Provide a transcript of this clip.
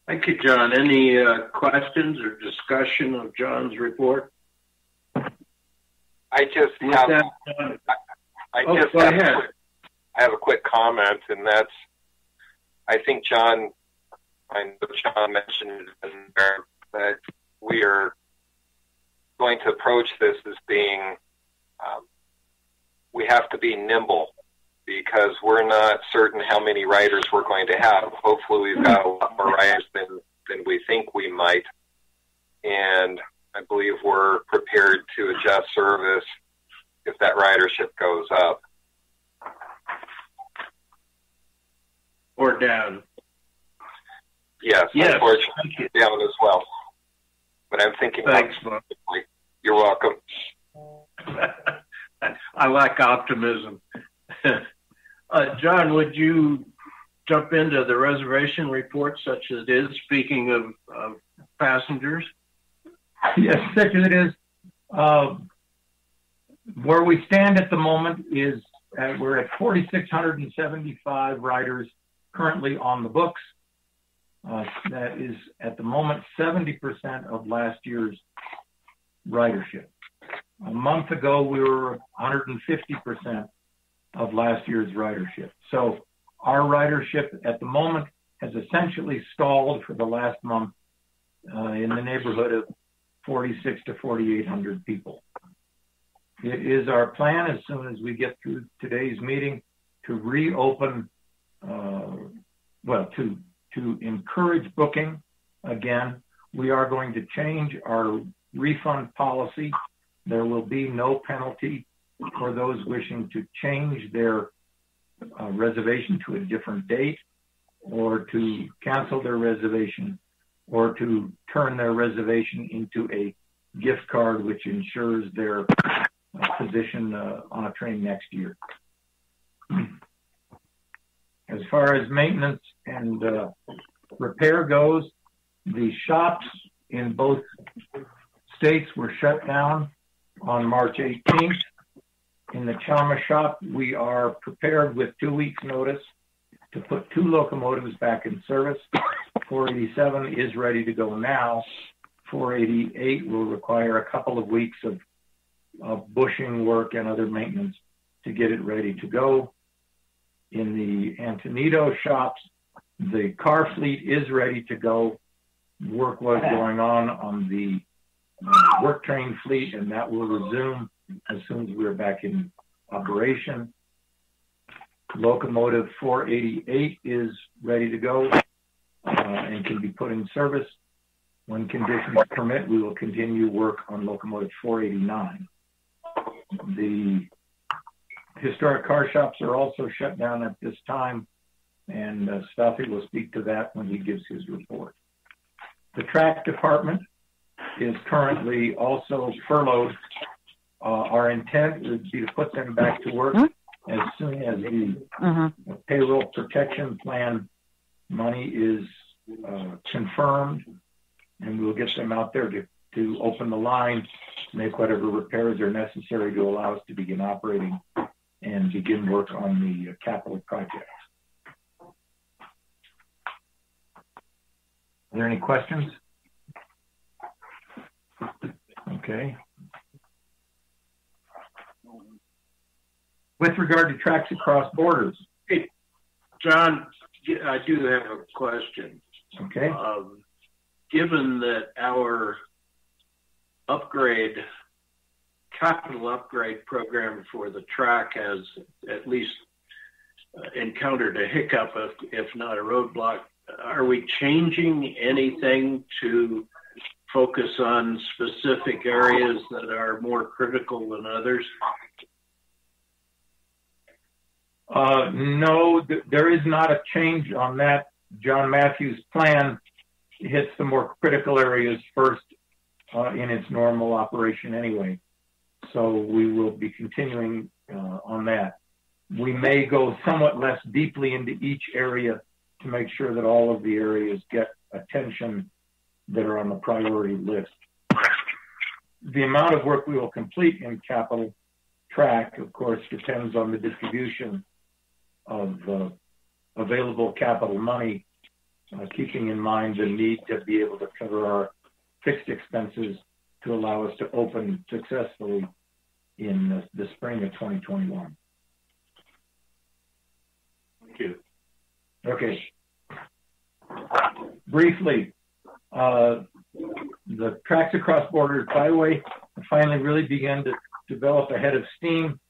Thank you, John. Any questions or discussion of John's report? I just have a quick comment, and that's, I think I know John mentioned in there that we are going to approach this as being, we have to be nimble because we're not certain how many riders we're going to have. Hopefully we've got a lot more riders than we think we might. And I believe we're prepared to adjust service if that ridership goes up. Or down. Yes, unfortunately, down as well. But I'm thinking... Thanks, Mark. You're welcome. I like optimism. John, would you jump into the reservation report such as it is, speaking of passengers? Yes, such as it is. Where we stand at the moment is we're at 4,675 riders currently on the books. That is, at the moment, 70% of last year's ridership. A month ago, we were 150% of last year's ridership. So our ridership at the moment has essentially stalled for the last month in the neighborhood of 4,600 to 4,800 people. It is our plan, as soon as we get through today's meeting, to reopen, to encourage booking again. We are going to change our refund policy. There will be no penalty for those wishing to change their reservation to a different date, or to cancel their reservation, or to turn their reservation into a gift card which ensures their position on a train next year. As far as maintenance and repair goes, the shops in both states were shut down on March 18th. In the Chalma shop, we are prepared with 2 weeks' notice to put 2 locomotives back in service. 487 is ready to go now. 488 will require a couple of weeks of bushing work and other maintenance to get it ready to go. In the Antonito shops, the car fleet is ready to go. Work was going on the work train fleet, and that will resume as soon as we're back in operation. Locomotive 488 is ready to go and can be put in service. When conditions permit, we will continue work on locomotive 489. The historic car shops are also shut down at this time, and Staffy will speak to that when he gives his report. The track department is currently also furloughed. Our intent would be to put them back to work as soon as the payroll protection plan money is confirmed, and we'll get them out there to open the line, make whatever repairs are necessary to allow us to begin operating and begin work on the capital projects. Are there any questions? Okay. With regard to tracks across borders. Hey, John, I do have a question. Okay. Given that our capital upgrade program for the track has at least encountered a hiccup, if not a roadblock, are we changing anything to focus on specific areas that are more critical than others? No, there is not a change on that. John Matthews' plan hits the more critical areas first in its normal operation anyway. So we will be continuing on that. We may go somewhat less deeply into each area to make sure that all of the areas get attention that are on the priority list. The amount of work we will complete in capital track, of course, depends on the distribution of available capital money keeping in mind the need to be able to cover our fixed expenses to allow us to open successfully in the spring of 2021. Thank you. Okay. Briefly, the tracks across border byway finally really began to develop a head of steam.